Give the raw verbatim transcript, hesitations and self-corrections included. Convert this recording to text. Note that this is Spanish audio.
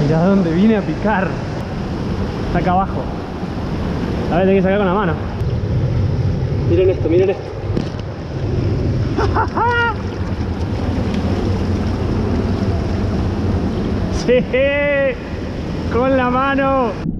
Mirá dónde vine a picar. Está acá abajo. A ver, tengo que sacar con la mano. Miren esto, miren esto. ¡Sí! ¡Con la mano!